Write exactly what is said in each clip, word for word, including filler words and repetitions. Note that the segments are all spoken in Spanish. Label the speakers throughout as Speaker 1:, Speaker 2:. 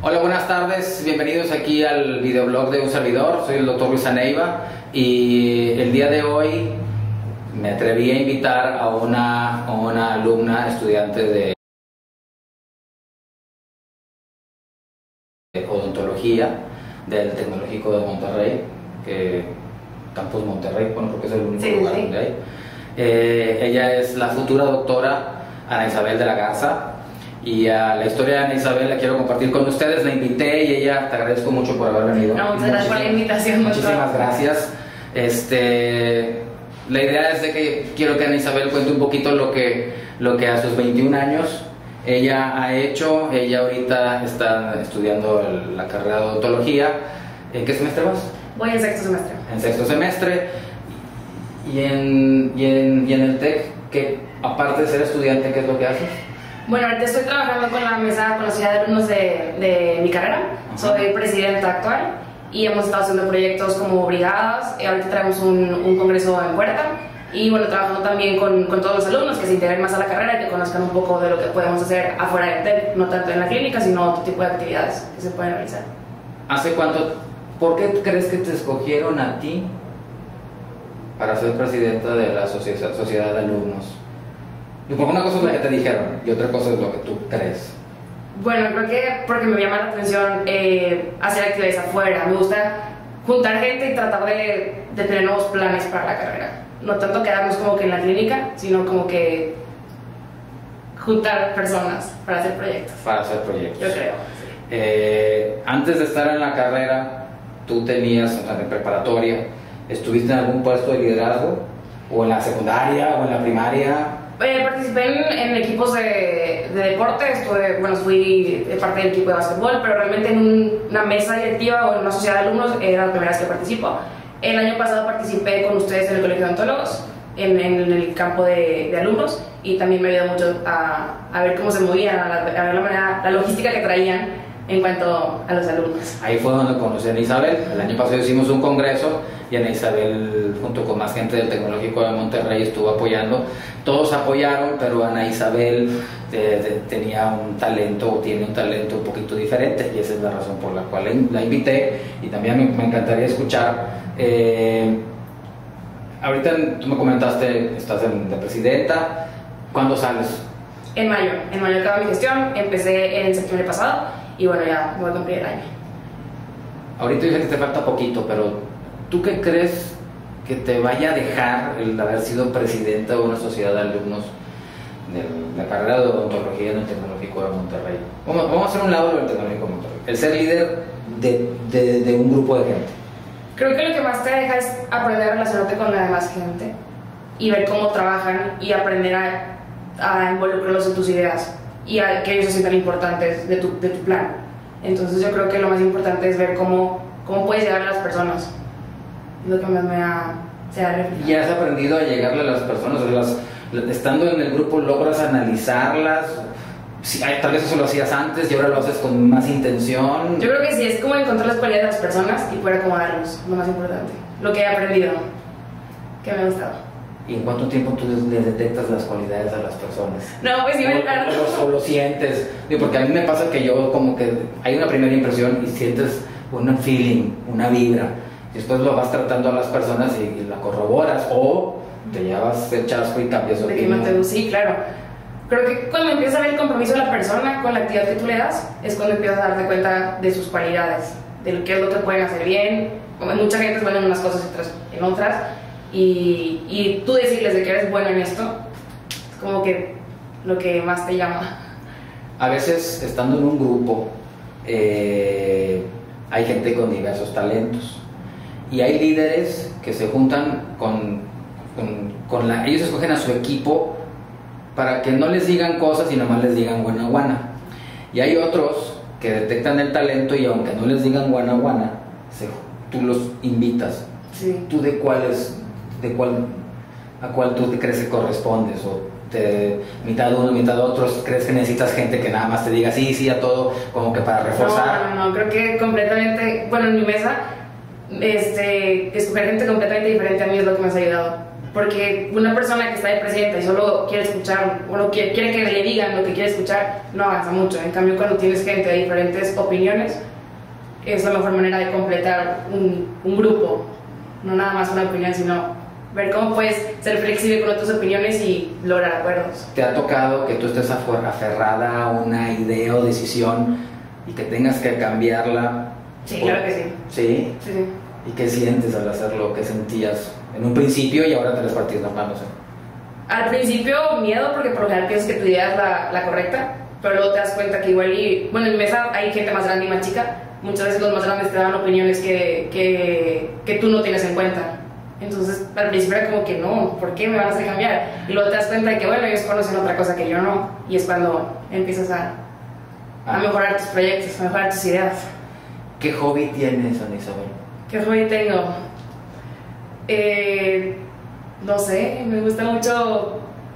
Speaker 1: Hola, buenas tardes, bienvenidos aquí al videoblog de un servidor. Soy el doctor Luis Aneiva y el día de hoy me atreví a invitar a una, a una alumna, estudiante de odontología del Tecnológico de Monterrey, que Campus Monterrey, bueno, porque es el único
Speaker 2: sí,
Speaker 1: lugar
Speaker 2: sí.
Speaker 1: donde hay. Eh, ella es la futura doctora Ana Isabel de la Garza. Y a la historia de Ana Isabel la quiero compartir con ustedes. La invité y ella, te agradezco mucho por haber venido.
Speaker 2: No, muchas gracias por la invitación.
Speaker 1: Muchísimas gracias. Este, la idea es de que quiero que Ana Isabel cuente un poquito lo que, lo que a sus veintiún años ella ha hecho. Ella ahorita está estudiando el, la carrera de odontología. ¿En qué semestre vas?
Speaker 2: Voy en sexto semestre.
Speaker 1: En sexto semestre. Y en, y en, y en el TEC, que aparte de ser estudiante, ¿qué es lo que haces?
Speaker 2: Bueno, ahorita estoy trabajando con la mesa conocida de alumnos de, de mi carrera. Ajá. Soy presidenta actual y hemos estado haciendo proyectos como brigadas. Y ahorita traemos un, un congreso en puerta. Y bueno, trabajando también con, con todos los alumnos que se integren más a la carrera y que conozcan un poco de lo que podemos hacer afuera del TEC, no tanto en la clínica, sino otro tipo de actividades que se pueden realizar.
Speaker 1: ¿Hace cuánto? ¿Por qué crees que te escogieron a ti para ser presidenta de la sociedad, sociedad de alumnos? Porque una cosa es lo que te dijeron y otra cosa es lo que tú crees.
Speaker 2: Bueno, creo que porque me llama la atención eh, hacer actividades afuera. Me gusta juntar gente y tratar de, de tener nuevos planes para la carrera. No tanto quedarnos como que en la clínica, sino como que juntar personas para hacer proyectos.
Speaker 1: Para hacer proyectos.
Speaker 2: Yo creo. Sí.
Speaker 1: Eh, antes de estar en la carrera, tú tenías, o sea, en preparatoria, ¿estuviste en algún puesto de liderazgo? ¿O en la secundaria o en la primaria?
Speaker 2: Eh, participé en, en equipos de, de deporte, estuve, bueno, fui parte del equipo de básquetbol, pero realmente en un, una mesa directiva o en una sociedad de alumnos era la primera vez que participo. El año pasado participé con ustedes en el Colegio de Odontólogos, en, en el campo de, de alumnos, y también me ayudó mucho a, a ver cómo se movían, a, la, a ver la, manera, la logística que traían en cuanto a los alumnos.
Speaker 1: Ahí fue donde conocí a Ana Isabel. El año pasado hicimos un congreso y Ana Isabel, junto con más gente del Tecnológico de Monterrey, estuvo apoyando. Todos apoyaron, pero Ana Isabel eh, de, tenía un talento, o tiene un talento un poquito diferente, y esa es la razón por la cual la, la invité. Y también me, me encantaría escuchar. Eh, ahorita tú me comentaste, estás en, de presidenta. ¿Cuándo sales?
Speaker 2: En mayo. En mayo acaba mi gestión. Empecé en septiembre pasado. Y bueno, ya voy a cumplir el año.
Speaker 1: Ahorita dices que te falta poquito, pero ¿tú qué crees que te vaya a dejar el haber sido presidenta de una sociedad de alumnos de la carrera de odontología en el Tecnológico de Monterrey? Vamos, vamos a hacer un lado del Tecnológico de Monterrey. El ser líder de, de, de un grupo de gente.
Speaker 2: Creo que lo que más te deja es aprender a relacionarte con la demás gente y ver cómo trabajan y aprender a, a involucrarlos en tus ideas y a que ellos se sientan importantes de tu, de tu plan. Entonces yo creo que lo más importante es ver cómo, cómo puedes llegar a las personas. Es lo que más me ha, se ha reflejado.
Speaker 1: ¿Y has aprendido a llegarle a las personas? O sea, las, estando en el grupo, ¿logras analizarlas? Si, tal vez eso lo hacías antes y ahora lo haces con más intención.
Speaker 2: Yo creo que sí, es como encontrar las cualidades de las personas y poder acomodarlos, lo más importante. Lo que he aprendido, que me ha gustado.
Speaker 1: ¿Y en cuánto tiempo tú le detectas las cualidades a las personas?
Speaker 2: No, pues sí, me
Speaker 1: encanta. O, o, o lo sientes. Digo, porque a mí me pasa que yo como que hay una primera impresión y sientes un feeling, una vibra. Y después lo vas tratando a las personas y, y la corroboras o te llevas el chasco y cambias de opinión.
Speaker 2: Te, sí, claro. Creo que cuando empiezas a ver el compromiso de la persona con la actividad que tú le das, es cuando empiezas a darte cuenta de sus cualidades, de qué es lo que pueden hacer bien. Como mucha gente es buena en unas cosas y otras en otras. Y, y tú decirles de que eres bueno en esto, es como que lo que más te llama.
Speaker 1: A veces, estando en un grupo, eh, hay gente con diversos talentos. Y hay líderes que se juntan con, con, con la... Ellos escogen a su equipo para que no les digan cosas y nomás les digan guana guana. Y hay otros que detectan el talento y aunque no les digan guana guana, se, tú los invitas.
Speaker 2: Sí.
Speaker 1: ¿Tú de cuál es, de cuál, a cuál tú te crees que correspondes? ¿O te, mitad uno, mitad otros, crees que necesitas gente que nada más te diga sí, sí a todo, como que para reforzar?
Speaker 2: No, no, no, creo que completamente, bueno, en mi mesa, este, escoger gente completamente diferente a mí es lo que me ha ayudado. Porque una persona que está de presidenta y solo quiere escuchar, o no quiere, quiere que le digan lo que quiere escuchar, no avanza mucho. En cambio, cuando tienes gente de diferentes opiniones, es la mejor manera de completar un, un grupo. No nada más una opinión, sino ver cómo puedes ser flexible con otras opiniones y lograr acuerdos.
Speaker 1: ¿Te ha tocado que tú estés aferrada a una idea o decisión y que tengas que cambiarla?
Speaker 2: Sí, claro que sí.
Speaker 1: ¿Sí?
Speaker 2: Sí, sí.
Speaker 1: ¿Y qué sientes al hacerlo? ¿Qué sentías en un principio y ahora te las partís las manos?
Speaker 2: Al principio miedo, porque por lo general piensas que tu idea es la, la correcta, pero luego te das cuenta que igual y... Bueno, en mesa hay gente más grande y más chica. Muchas veces los más grandes te dan opiniones que, que, que tú no tienes en cuenta. Entonces, al principio era como que no, ¿por qué me van a hacer cambiar? Y luego te das cuenta de que, bueno, ellos conocen otra cosa que yo no. Y es cuando empiezas a, a mejorar tus proyectos, a mejorar tus ideas.
Speaker 1: ¿Qué hobby tienes, Ana Isabel?
Speaker 2: ¿Qué hobby tengo? Eh, no sé, me gusta mucho...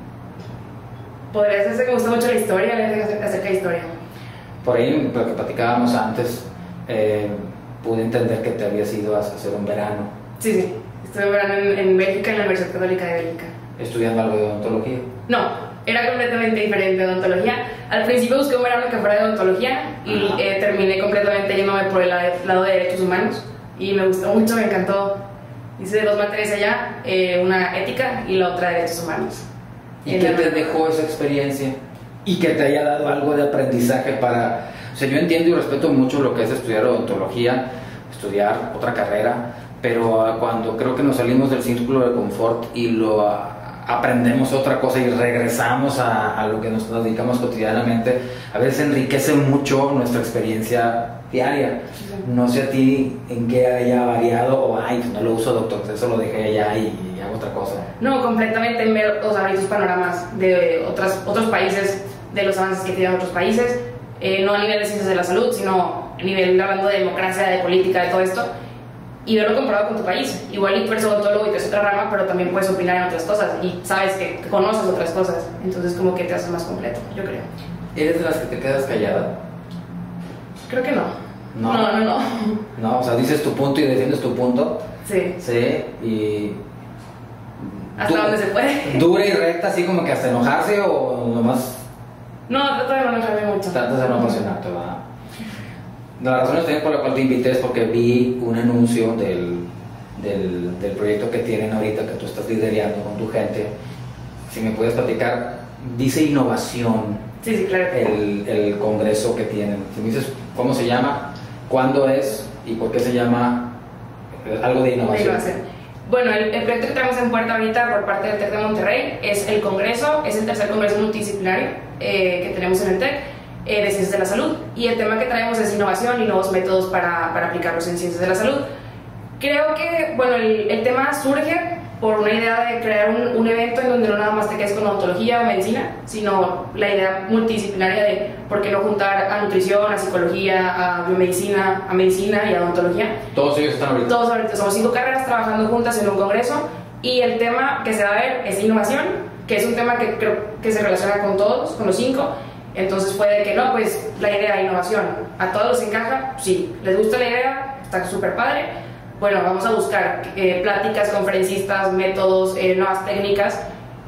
Speaker 2: Podría decirse que me gusta mucho la historia, acerca de historia.
Speaker 1: Por ahí, lo que platicábamos antes, eh, pude entender que te habías ido a hacer un verano.
Speaker 2: Sí, sí. Estuve en verano en, en Bélgica, en la Universidad Católica de Bélgica.
Speaker 1: ¿Estudiando algo de odontología?
Speaker 2: No, era completamente diferente de odontología. Al principio busqué un verano que fuera de odontología y eh, terminé completamente yéndome por el lado de derechos humanos. Y me gustó mucho, me encantó. Hice dos materias allá, eh, una ética y la otra derechos humanos.
Speaker 1: ¿Y qué te dejó esa experiencia? Y que te haya dado algo de aprendizaje para... O sea, yo entiendo y respeto mucho lo que es estudiar odontología, estudiar otra carrera, pero cuando creo que nos salimos del círculo de confort y lo aprendemos otra cosa y regresamos a, a lo que nos dedicamos cotidianamente, a veces enriquece mucho nuestra experiencia diaria. No sé a ti en qué haya variado o, ay, no lo uso, doctor, eso lo dejé allá y, y hago otra cosa.
Speaker 2: No, completamente en ver, o sea, abrir tus panoramas de otras, otros países, de los avances que tienen otros países, eh, no a nivel de ciencias de la salud, sino a nivel hablando de democracia, de política, de todo esto, y verlo comparado con tu país. Igual y tú eres odontólogo y tú eres otra rama, pero también puedes opinar en otras cosas y sabes que conoces otras cosas, entonces como que te haces más completo, yo creo.
Speaker 1: ¿Eres de las que te quedas callada?
Speaker 2: Creo que no.
Speaker 1: No,
Speaker 2: no, no, no.
Speaker 1: No, o sea, dices tu punto y defiendes tu punto.
Speaker 2: Sí.
Speaker 1: Sí, y...
Speaker 2: ¿Hasta dónde se puede?
Speaker 1: ¿Dura y recta, así como que hasta enojarse o nomás...?
Speaker 2: No, trato de no enojarme mucho.
Speaker 1: Tratas de no apasionarte, ¿verdad? La razón también por la cual te invité es porque vi un anuncio del, del, del proyecto que tienen ahorita, que tú estás liderando con tu gente. Si me puedes platicar, dice innovación.
Speaker 2: Sí, sí, claro.
Speaker 1: El, el congreso que tienen. Si me dices cómo se llama, cuándo es y por qué se llama algo de innovación.
Speaker 2: De innovación. Bueno, el, el proyecto que tenemos en puerta ahorita por parte del TEC de Monterrey es el congreso, es el tercer congreso multidisciplinario eh, que tenemos en el TEC eh, de Ciencias de la Salud, y el tema que traemos es innovación y nuevos métodos para, para aplicarlos en Ciencias de la Salud. Creo que, bueno, el, el tema surge por una idea de crear un, un evento en donde no nada más te quedes con odontología o medicina, sino la idea multidisciplinaria de por qué no juntar a nutrición, a psicología, a biomedicina, a medicina y a odontología.
Speaker 1: Todos ellos están ahorita.
Speaker 2: Todos ahorita, somos cinco carreras trabajando juntas en un congreso, y el tema que se va a ver es innovación, que es un tema que creo que se relaciona con todos, con los cinco. Entonces puede que no, pues la idea de innovación, ¿a todos les encaja? Sí. ¿Les gusta la idea? Está súper padre. Bueno, vamos a buscar eh, pláticas, conferencistas, métodos, eh, nuevas técnicas,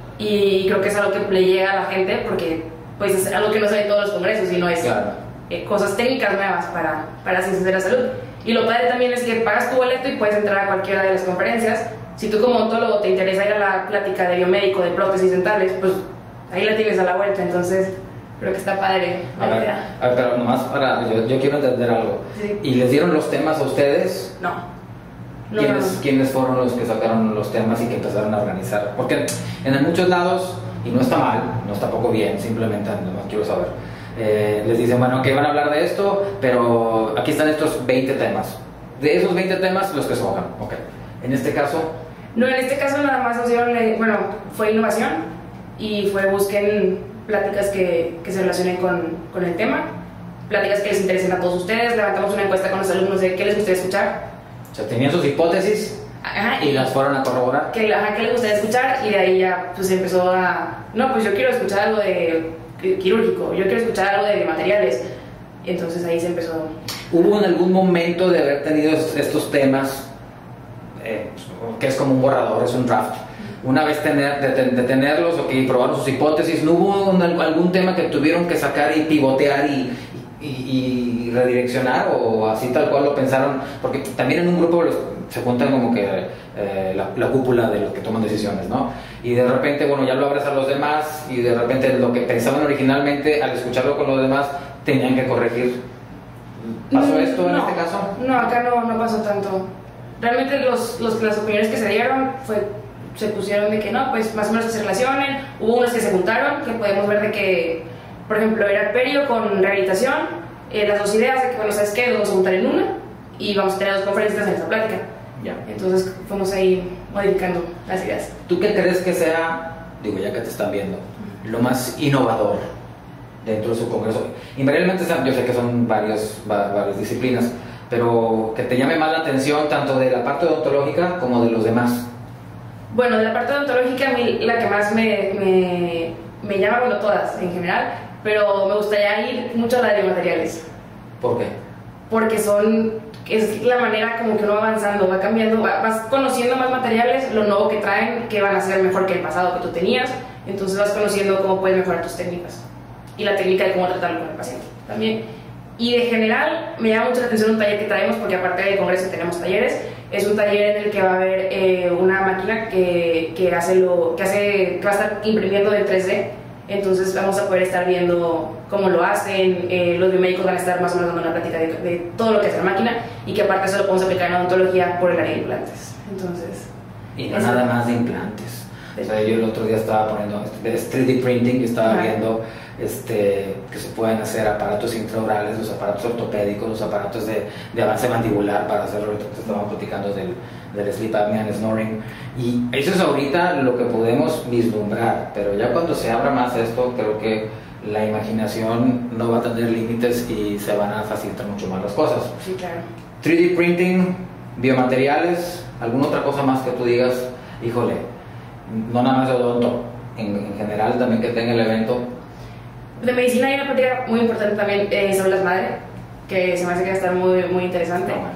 Speaker 2: y creo que es algo que le llega a la gente porque pues es algo que no se ve en todos los congresos, sino es
Speaker 1: claro.
Speaker 2: eh, cosas técnicas nuevas para, para Ciencias de la Salud. Y lo padre también es que pagas tu boleto y puedes entrar a cualquiera de las conferencias. Si tú como odontólogo te interesa ir a la plática de biomédico, de prótesis dentales, pues ahí la tienes a la vuelta, entonces creo que está padre.
Speaker 1: A ver, a ver, pero nomás para, yo, yo quiero entender algo.
Speaker 2: Sí.
Speaker 1: ¿Y les dieron los temas a ustedes?
Speaker 2: No. No,
Speaker 1: ¿Quiénes,
Speaker 2: no.
Speaker 1: ¿Quiénes fueron los que sacaron los temas y que empezaron a organizar? Porque en muchos lados, y no está mal, no está poco bien, simplemente nomás quiero saber, eh, les dicen, bueno, que van a hablar de esto, pero aquí están estos veinte temas. De esos veinte temas, los que escojan. Ok. En este caso...
Speaker 2: No, en este caso nada más nos dieron, eh, bueno, fue innovación, y fue busquen pláticas que, que se relacionen con, con el tema, pláticas que les interesen a todos ustedes. Levantamos una encuesta con los alumnos de qué les gustaría escuchar.
Speaker 1: O sea, tenían sus hipótesis. Ajá, y, y las fueron a corroborar.
Speaker 2: Que, ajá, que les gustaría escuchar, y de ahí ya pues empezó a... No, pues yo quiero escuchar algo de quirúrgico, yo quiero escuchar algo de materiales. Entonces ahí se empezó...
Speaker 1: ¿Hubo en algún momento de haber tenido estos temas, eh, que es como un borrador, es un draft? una vez tener, de, de tenerlos y probar sus hipótesis, ¿no hubo un, algún tema que tuvieron que sacar y pivotear y, y, y redireccionar, o así tal cual lo pensaron? Porque también en un grupo los, se juntan como que eh, la, la cúpula de los que toman decisiones, ¿no? Y de repente, bueno, ya lo abres a los demás y de repente lo que pensaban originalmente, al escucharlo con los demás, tenían que corregir. ¿Pasó esto en
Speaker 2: no,
Speaker 1: este caso?
Speaker 2: No, acá no, no pasó tanto. Realmente los, los, las opiniones que se dieron fue, se pusieron de que no, pues más o menos que se relacionen. Hubo unas que se juntaron, que podemos ver de que, por ejemplo, era perio con rehabilitación, eh, las dos ideas de que, bueno, ¿sabes qué? Los vamos a juntar en una y vamos a tener dos conferencias en esta plática.
Speaker 1: Ya.
Speaker 2: Entonces fuimos ahí modificando las ideas.
Speaker 1: ¿Tú qué crees que sea, digo, ya que te están viendo, lo más innovador dentro de su congreso? Invariablemente, yo sé que son varios, varias disciplinas, pero que te llame más la atención tanto de la parte odontológica como de los demás.
Speaker 2: Bueno, de la parte odontológica, a mí la que más me, me, me llama, bueno, todas en general, pero me gustaría ir mucho a la de biomateriales.
Speaker 1: ¿Por qué?
Speaker 2: Porque son, es la manera como que uno va avanzando, va cambiando, va, vas conociendo más materiales, lo nuevo que traen, que van a ser mejor que el pasado que tú tenías, entonces vas conociendo cómo puedes mejorar tus técnicas y la técnica de cómo tratarlo con el paciente también. Y de general me llama mucho la atención un taller que traemos, porque aparte del congreso tenemos talleres. Es un taller en el que va a haber eh, una máquina que, que, hace lo, que, hace, que va a estar imprimiendo en tres D. Entonces vamos a poder estar viendo cómo lo hacen, eh, los biomédicos van a estar más o menos dando una plática de, de todo lo que hace la máquina, y que aparte eso lo podemos aplicar en odontología por el área de implantes. Entonces,
Speaker 1: y no nada más de implantes. O sea, yo el otro día estaba poniendo es tres D printing y estaba Ajá. viendo este, que se pueden hacer aparatos intraorales, los aparatos ortopédicos, los aparatos de, de avance mandibular para hacerlo. Entonces estábamos platicando del, del sleep apnea and snoring, y eso es ahorita lo que podemos vislumbrar, pero ya cuando se abra más esto, creo que la imaginación no va a tener límites y se van a facilitar mucho más las cosas.
Speaker 2: Sí, claro.
Speaker 1: tres D printing, biomateriales, ¿alguna otra cosa más que tú digas, híjole, no nada más de odonto, en, en general también que tenga el evento?
Speaker 2: De medicina hay una plática muy importante también eh, sobre las madres, que se me hace que va a estar muy, muy interesante. Oh, bueno.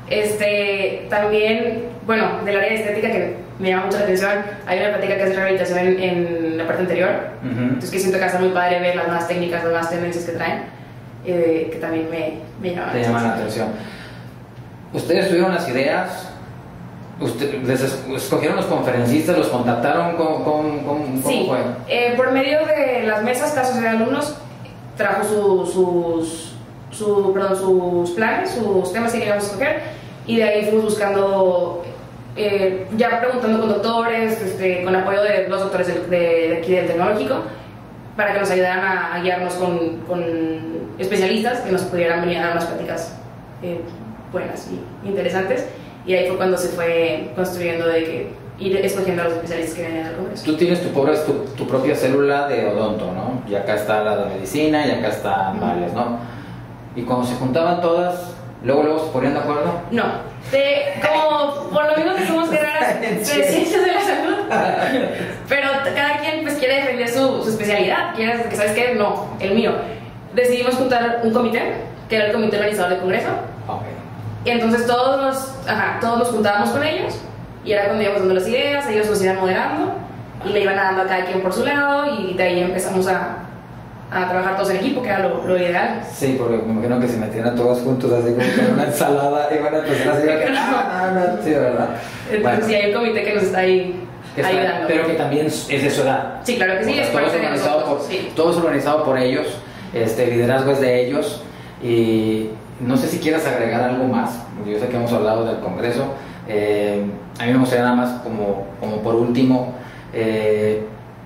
Speaker 2: Este, también, bueno, del área de estética, que me llama mucho la atención, hay una plática que es rehabilitación en, en la parte anterior. Uh-huh. Entonces que siento que va a estar muy padre ver las nuevas técnicas, las nuevas tendencias que traen, eh, que también me, me llaman
Speaker 1: Te llaman la atención. ¿Ustedes tuvieron las ideas? ¿Usted, les escogieron los conferencistas, los contactaron? ¿Cómo, cómo, cómo
Speaker 2: sí,
Speaker 1: fue?
Speaker 2: Eh, por medio de las mesas, casos de alumnos, trajo su, sus, su, perdón, sus planes, sus temas que queríamos escoger, y de ahí fuimos buscando, eh, ya preguntando con doctores, este, con apoyo de los doctores de, de, de aquí del tecnológico, para que nos ayudaran a, a guiarnos con, con especialistas que nos pudieran venir a dar unas pláticas eh, buenas y interesantes. Y ahí fue cuando se fue construyendo de que ir escogiendo a los especialistas que venían al congreso.
Speaker 1: Tú tienes tu, pobre, tu, tu propia célula de odonto, ¿no? Y acá está la de medicina y acá están varias, ¿no? Y cuando se juntaban todas, luego luego se ponían de acuerdo.
Speaker 2: No, de, como por lo mismo que somos carreras de ciencias de la salud, pero cada quien pues quiere defender su, su especialidad. Quiere que, ¿sabes qué? No, el mío. Decidimos juntar un comité, que era el comité organizador del congreso.
Speaker 1: Okay.
Speaker 2: Y entonces todos nos, ajá, todos nos juntábamos con ellos, y era cuando íbamos dando las ideas, ellos nos iban moderando y le iban dando a cada quien por su lado, y de ahí empezamos a, a trabajar todos en equipo, que era lo, lo ideal.
Speaker 1: Sí, porque me imagino que si metieran todos juntos así como con una ensalada iban a empezar así que no, no, no, sí, ¿verdad?
Speaker 2: Entonces bueno, sí hay un comité que nos está ahí
Speaker 1: está,
Speaker 2: ayudando.
Speaker 1: Pero que también es de su edad.
Speaker 2: Sí, claro que sí, es
Speaker 1: todo es organizado por, sí. Todo es organizado por ellos, este, el liderazgo es de ellos, y no sé si quieras agregar algo más. Yo sé que hemos hablado del congreso. Eh, a mí me gustaría nada más como, como por último, eh,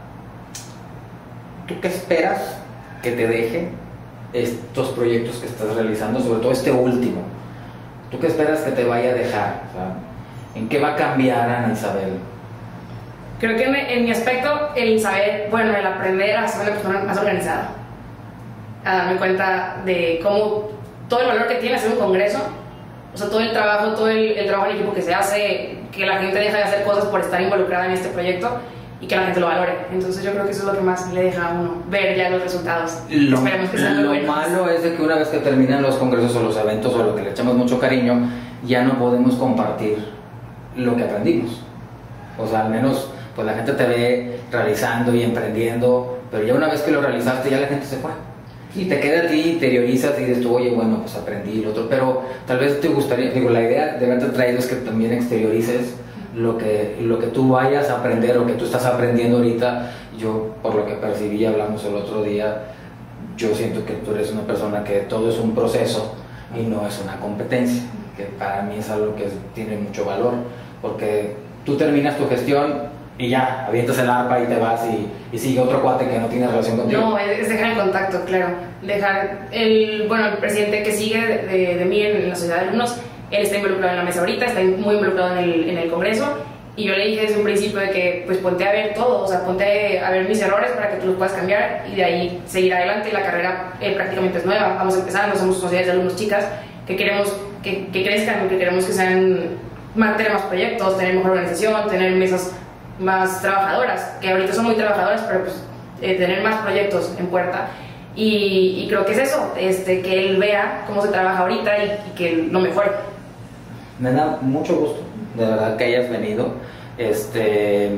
Speaker 1: ¿tú qué esperas que te deje estos proyectos que estás realizando, sobre todo este último? ¿Tú qué esperas que te vaya a dejar? O sea, ¿en qué va a cambiar Ana Isabel?
Speaker 2: Creo que en, en mi aspecto, el saber, bueno, el aprender a ser una persona más organizada, a darme cuenta de cómo todo el valor que tiene hacer un congreso, o sea, todo el trabajo, todo el, el trabajo en equipo que se hace, que la gente deja de hacer cosas por estar involucrada en este proyecto y que la gente lo valore. Entonces yo creo que eso es lo que más le deja a uno, ver ya los resultados.
Speaker 1: Lo,
Speaker 2: Esperemos que sean
Speaker 1: lo
Speaker 2: buenos.
Speaker 1: malo es de que una vez que terminan los congresos o los eventos o lo que le echamos mucho cariño, ya no podemos compartir lo que aprendimos. O sea, al menos pues la gente te ve realizando y emprendiendo, pero ya una vez que lo realizaste, ya la gente se fue. Y te queda a ti, interiorizas y dices tú, oye, bueno, pues aprendí lo otro, pero tal vez te gustaría, digo, la idea de haberte traído es que también exteriorices lo que, lo que tú vayas a aprender o que tú estás aprendiendo ahorita. Yo, por lo que percibí, hablamos el otro día, yo siento que tú eres una persona que todo es un proceso y no es una competencia, que para mí es algo que tiene mucho valor, porque tú terminas tu gestión y ya, avientas el arpa y te vas y, y sigue otro cuate que no tiene relación contigo.
Speaker 2: No, es dejar el contacto, claro. Dejar el, bueno, el presidente que sigue de, de, de mí en la sociedad de alumnos, él está involucrado en la mesa ahorita, está muy involucrado en el, en el congreso, y yo le dije desde un principio de que pues ponte a ver todo, o sea, ponte a ver mis errores para que tú los puedas cambiar y de ahí seguir adelante. La carrera eh, prácticamente es nueva, vamos empezando, somos sociedades de alumnos chicas que queremos que, que crezcan, que queremos que sean más, tener más proyectos, tener mejor organización, tener mesas más trabajadoras, que ahorita son muy trabajadoras, pero pues eh, tener más proyectos en puerta. Y, y creo que es eso, este, que él vea cómo se trabaja ahorita y, y que lo mejore.
Speaker 1: Me da mucho gusto, de verdad, que hayas venido. Este,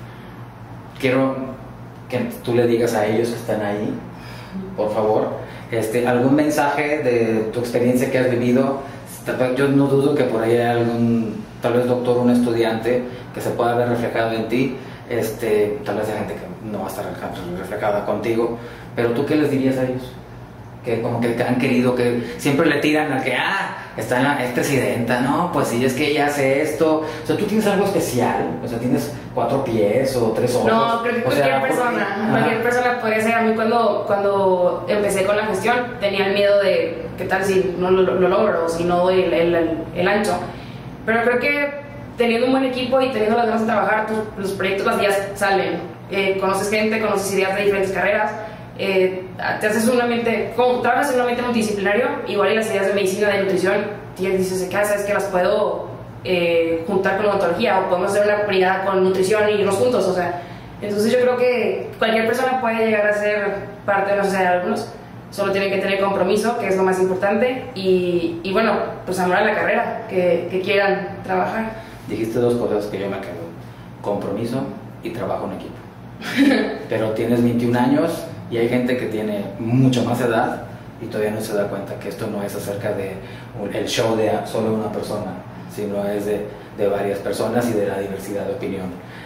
Speaker 1: quiero que tú le digas a ellos que están ahí, por favor, este, algún mensaje de tu experiencia que has vivido. Yo no dudo que por ahí hay algún, tal vez doctor, un estudiante que se pueda ver reflejado en ti. Este, tal vez hay gente que no va a estar reflejada contigo, pero ¿tú qué les dirías a ellos? Que como que han querido, que siempre le tiran a que, ah, está en la, es presidenta, no, pues sí, es que ella hace esto. O sea, tú tienes algo especial, o sea, tienes cuatro pies o tres ojos.
Speaker 2: No, creo que
Speaker 1: o
Speaker 2: cualquier
Speaker 1: sea,
Speaker 2: persona,
Speaker 1: porque,
Speaker 2: cualquier persona puede ser. A mí cuando, cuando empecé con la gestión tenía el miedo de, ¿qué tal si no lo, lo logro o si no doy el, el, el, el ancho? Pero creo que teniendo un buen equipo y teniendo las ganas de trabajar, tus, los proyectos, las ideas salen. Eh, conoces gente, conoces ideas de diferentes carreras. Eh, te haces un ambiente, como trabajas en un ambiente multidisciplinario, igual y las ideas de medicina, de nutrición, tienes, dices, ¿qué sabes que las puedo eh, juntar con odontología o podemos hacer una brigada con nutrición y irnos juntos? O sea, entonces yo creo que cualquier persona puede llegar a ser parte de la sociedad de algunos, solo tienen que tener compromiso, que es lo más importante, y, y bueno, pues amor a la carrera, que, que quieran trabajar.
Speaker 1: Dijiste dos cosas que yo me quedo: compromiso y trabajo en equipo. Pero tienes veintiún años y hay gente que tiene mucho más edad y todavía no se da cuenta que esto no es acerca de el show de solo una persona, sino es de, de varias personas y de la diversidad de opinión.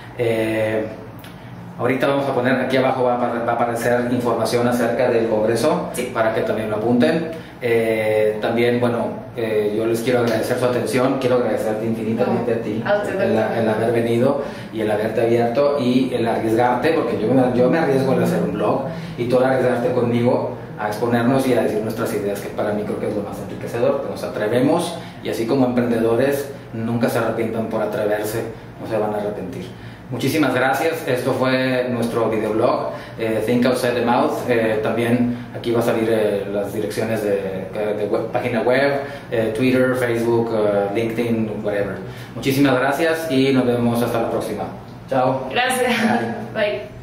Speaker 1: Eh, ahorita vamos a poner, aquí abajo va a, va a aparecer información acerca del Congreso,
Speaker 2: sí,
Speaker 1: para que también lo apunten. Eh, también, bueno, eh, yo les quiero agradecer su atención, quiero agradecerte infinitamente no, a ti
Speaker 2: a usted,
Speaker 1: el, el haber venido y el haberte abierto y el arriesgarte, porque yo me, yo me arriesgo a hacer un blog y tú al arriesgarte conmigo a exponernos y a decir nuestras ideas, que para mí creo que es lo más enriquecedor, que nos atrevemos y así como emprendedores nunca se arrepientan por atreverse, no se van a arrepentir. Muchísimas gracias, esto fue nuestro videoblog, eh, Think Outside the Mouth. Eh, también aquí va a salir eh, las direcciones de, de web, página web, eh, Twitter, Facebook, uh, LinkedIn, whatever. Muchísimas gracias y nos vemos hasta la próxima. Chao.
Speaker 2: Gracias. Bye. Bye.